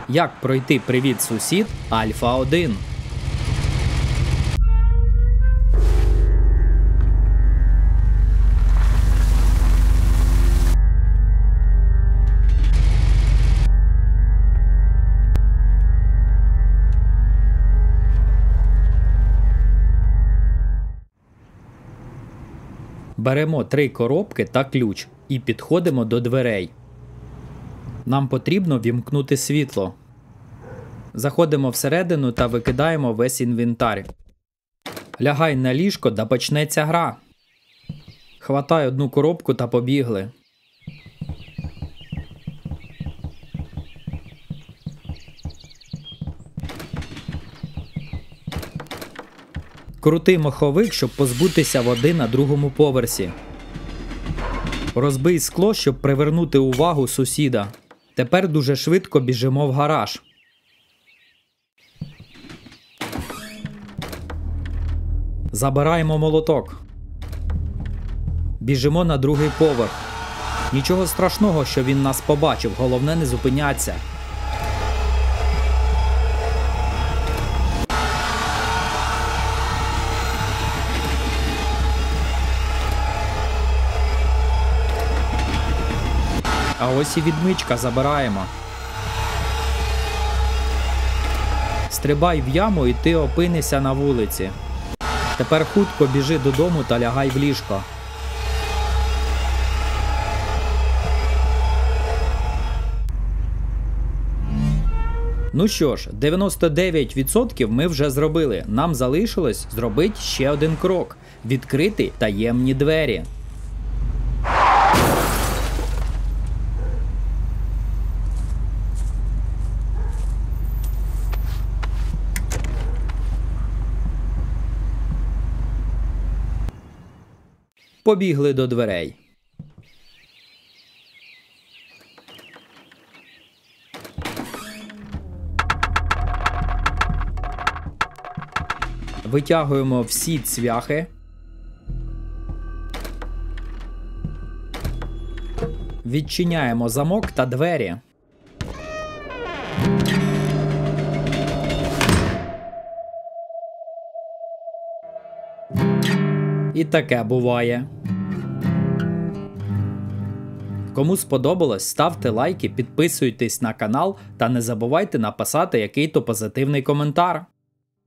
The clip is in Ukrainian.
Як пройти «Привіт, сусід» Альфа 1. Беремо 3 коробки та ключ і підходимо до дверей. Нам потрібно вімкнути світло. Заходимо всередину та викидаємо весь інвентар. Лягай на ліжко та почнеться гра. Хватай одну коробку та побігли. Крути маховик, щоб позбутися води на другому поверсі. Розбий скло, щоб привернути увагу сусіда. Тепер дуже швидко біжимо в гараж. Забираємо молоток. Біжимо на другий поверх. Нічого страшного, що він нас побачив, головне не зупинятися. А ось і відмичка, забираємо. Стрибай в яму і ти опинишся на вулиці. Тепер хутко біжи додому та лягай в ліжко. Ну що ж, 99% ми вже зробили. Нам залишилось зробити ще один крок – відкрити таємні двері. Побігли до дверей. Витягуємо всі цвяхи. Відчиняємо замок та двері. І таке буває. Кому сподобалось, ставте лайки, підписуйтесь на канал та не забувайте написати який-то позитивний коментар.